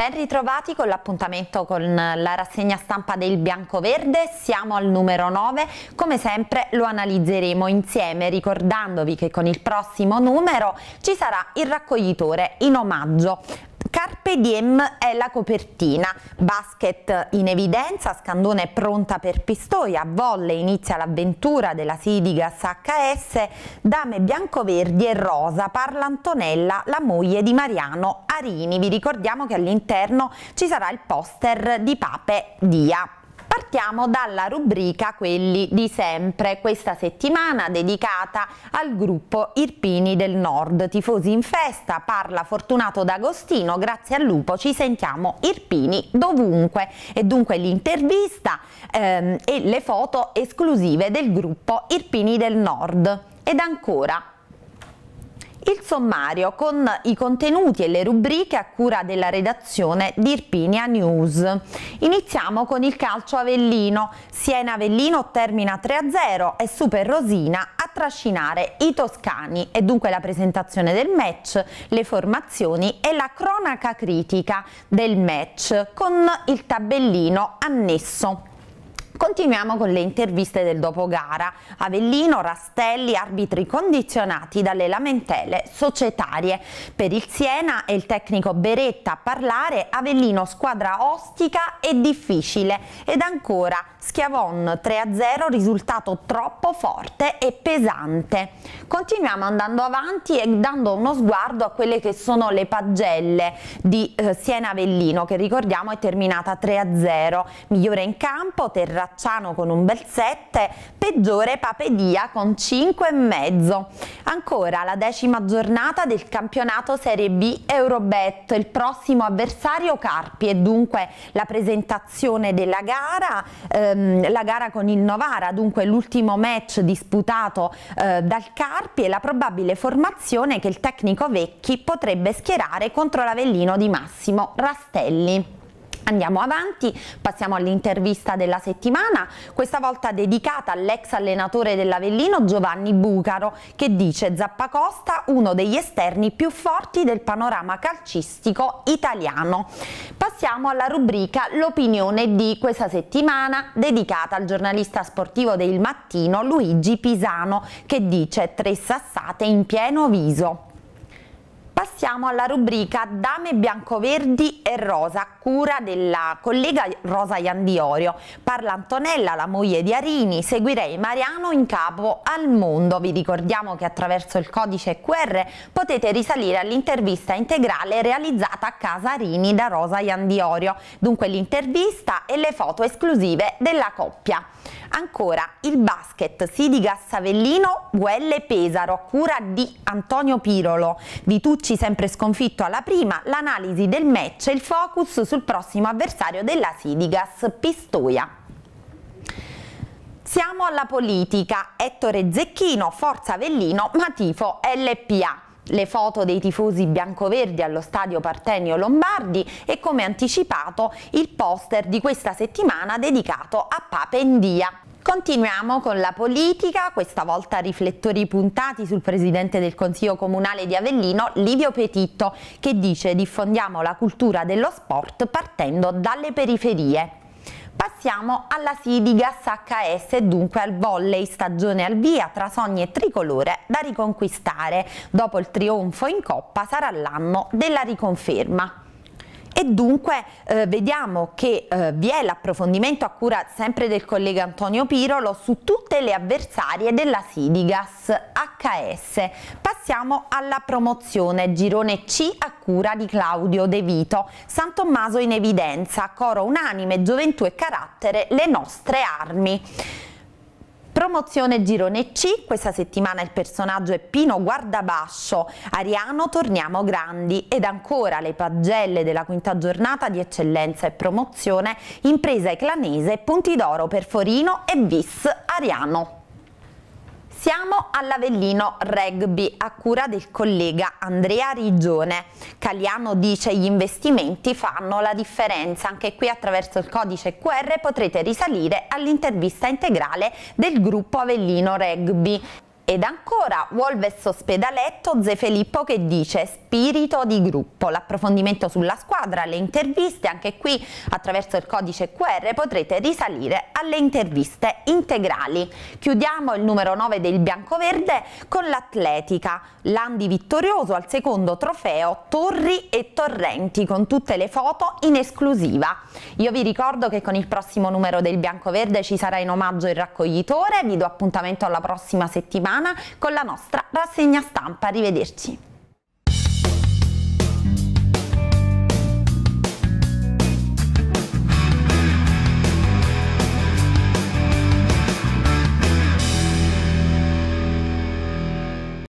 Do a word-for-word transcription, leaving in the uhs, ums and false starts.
Ben ritrovati con l'appuntamento con la rassegna stampa del biancoverde. Siamo al numero nove, come sempre lo analizzeremo insieme, ricordandovi che con il prossimo numero ci sarà il raccoglitore in omaggio. Carpe Diem è la copertina, basket in evidenza, Scandone pronta per Pistoia, volley inizia l'avventura della Sidigas acca esse, dame biancoverdi e rosa, parla Antonella, la moglie di Mariano Arini. Vi ricordiamo che all'interno ci sarà il poster di Pape Dia. Partiamo dalla rubrica Quelli di sempre, questa settimana dedicata al gruppo Irpini del Nord. Tifosi in festa, parla Fortunato D'Agostino, grazie al lupo ci sentiamo Irpini dovunque. E dunque l'intervista ehm, e le foto esclusive del gruppo Irpini del Nord. Ed ancora il sommario con i contenuti e le rubriche a cura della redazione di Irpinia News. Iniziamo con il calcio Avellino. Siena Avellino termina tre a zero e Super Rosina a trascinare i toscani. E dunque la presentazione del match, le formazioni e la cronaca critica del match con il tabellino annesso. Continuiamo con le interviste del dopogara. Avellino, Rastelli, arbitri condizionati dalle lamentele societarie. Per il Siena e il tecnico Beretta a parlare, Avellino squadra ostica e difficile. Ed ancora Schiavon tre a zero, risultato troppo forte e pesante. Continuiamo andando avanti e dando uno sguardo a quelle che sono le pagelle di eh, Siena Avellino, che ricordiamo è terminata tre a zero. Migliore in campo Terracciano con un bel sette, peggiore Pape Dia con cinque e mezzo. Ancora la decima giornata del campionato Serie B Eurobet, il prossimo avversario Carpi e dunque la presentazione della gara, ehm, la gara con il Novara, dunque l'ultimo match disputato eh, dal Carpi e la probabile formazione che il tecnico Vecchi potrebbe schierare contro l'Avellino di Massimo Rastelli. Andiamo avanti, passiamo all'intervista della settimana, questa volta dedicata all'ex allenatore dell'Avellino Giovanni Bucaro, che dice Zappacosta uno degli esterni più forti del panorama calcistico italiano. Passiamo alla rubrica L'opinione di questa settimana, dedicata al giornalista sportivo del Mattino Luigi Pisano, che dice tre sassate in pieno viso. Passiamo alla rubrica Dame biancoverdi e rosa, a cura della collega Rosa Iandiorio. Parla Antonella, la moglie di Arini, seguirei Mariano in capo al mondo. Vi ricordiamo che attraverso il codice Q R potete risalire all'intervista integrale realizzata a casa Arini da Rosa Iandiorio. Dunque l'intervista e le foto esclusive della coppia. Ancora il basket Sidigas Avellino, U L Pesaro, a cura di Antonio Pirolo. Vitucci sempre sconfitto alla prima, l'analisi del match e il focus sul prossimo avversario della Sidigas, Pistoia. Siamo alla politica, Ettore Zecchino, Forza Avellino, ma tifo L P A. Le foto dei tifosi biancoverdi allo stadio Partenio Lombardi e, come anticipato, il poster di questa settimana dedicato a Pape Dia. Continuiamo con la politica, questa volta riflettori puntati sul presidente del Consiglio Comunale di Avellino, Livio Petitto, che dice diffondiamo la cultura dello sport partendo dalle periferie. Passiamo alla Sidigas acca esse e dunque al volley, stagione al via tra sogni e tricolore da riconquistare. Dopo il trionfo in Coppa sarà l'anno della riconferma. E dunque eh, vediamo che eh, vi è l'approfondimento a cura sempre del collega Antonio Pirolo su tutte le avversarie della Sidigas acca esse. Passiamo alla promozione, girone C a cura di Claudio De Vito. San Tommaso in evidenza, coro unanime, gioventù e carattere, le nostre armi. Promozione girone C, questa settimana il personaggio è Pino Guardabascio, Ariano torniamo grandi. Ed ancora le pagelle della quinta giornata di eccellenza e promozione, impresa eclanese, punti d'oro per Forino e Vis Ariano. Siamo all'Avellino Rugby a cura del collega Andrea Rigione. Caliano dice gli investimenti fanno la differenza. Anche qui attraverso il codice Q R potrete risalire all'intervista integrale del gruppo Avellino Rugby. Ed ancora Wolves Ospedaletto, Ze Filippo che dice spirito di gruppo. L'approfondimento sulla squadra, le interviste, anche qui attraverso il codice Q R potrete risalire alle interviste integrali. Chiudiamo il numero nove del biancoverde con l'Atletica, Landi vittorioso al secondo trofeo Torri e Torrenti, con tutte le foto in esclusiva. Io vi ricordo che con il prossimo numero del biancoverde ci sarà in omaggio il raccoglitore. Vi do appuntamento alla prossima settimana con la nostra rassegna stampa. Arrivederci.